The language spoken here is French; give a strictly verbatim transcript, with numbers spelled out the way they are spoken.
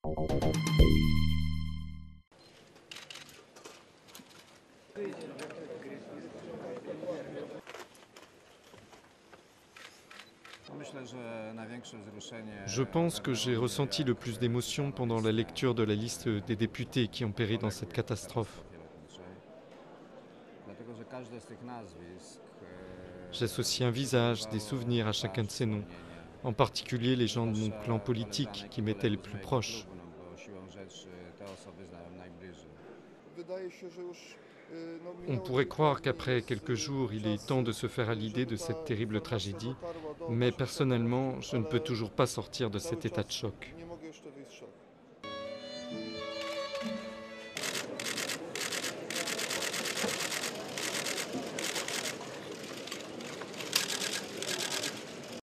Je pense que j'ai ressenti le plus d'émotions pendant la lecture de la liste des députés qui ont péri dans cette catastrophe. J'associe un visage, des souvenirs à chacun de ces noms, en particulier les gens de mon clan politique qui m'étaient les plus proches. On pourrait croire qu'après quelques jours, il est temps de se faire à l'idée de cette terrible tragédie, mais personnellement, je ne peux toujours pas sortir de cet état de choc.